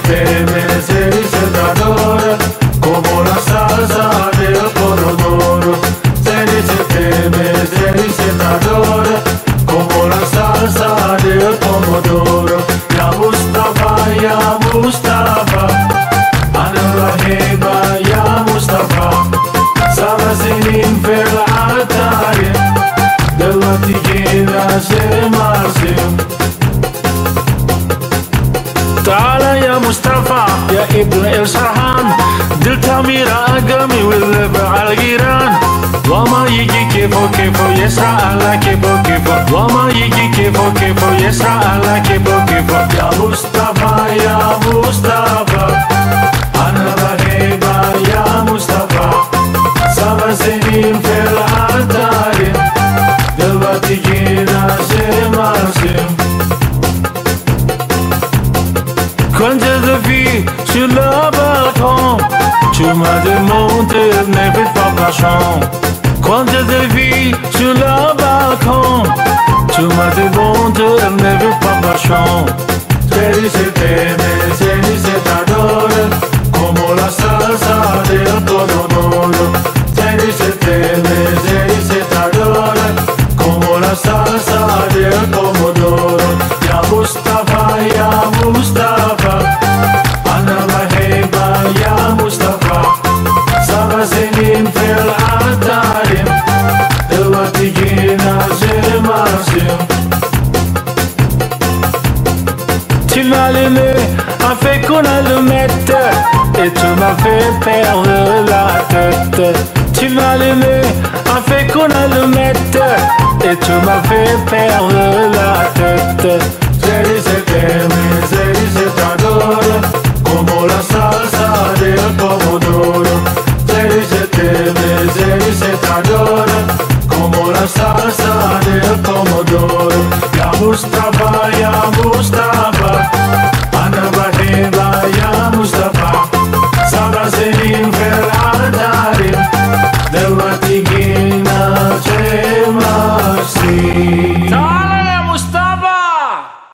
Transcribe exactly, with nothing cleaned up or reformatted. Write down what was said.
teme, Chérie se t'adore, como la salsa del pomodoro. Chérie se teme, Chérie se t'adore, como la salsa del pomodoro. Ya Mustafa, ya Mustafa, ana raheba ya Mustafa. Saba senin fel altare, dell'ati gira se marsim. تعال يا مصطفى يا ابن السرحان، دلت أميرة أقامي واللب على الجيران. وما يجي كيفو كيفو يسرع على كيفو كيفو، وما يجي كيفو كيفو يسرع على كيفو كيفو. يا مصطفى يا مصطفى أنا بحبك يا مصطفى. سبع سنين في العطار دلوقتي جينا سم سم. Quand je te vis sur le balcon, tu m'as demandé ne fais pas passion. Quand je te vis sur le balcon, tu m'as demandé ne fais pas passion. Chérie se teme, Chérie se t'adore, como la salsa del pomodoro. Chérie se teme, Chérie se t'adore, como la salsa del pomodoro. Ya Mustafa, ya Mustafa, ana baheba ya Mustafa. Saba senin fel atarim, dell'ati gina zim asim. Tu m'as allumé, a fait qu'on allumette, et tu m'as fait perdre la tête. Tu m'as allumé, a fait qu'on allumette, et tu m'as fait perdre la tête. Chérie se teme, Chérie se t'adore, como la salsa del pomodoro. Chérie se teme, Chérie se t'adore, como la salsa del pomodoro. Ya Mustafa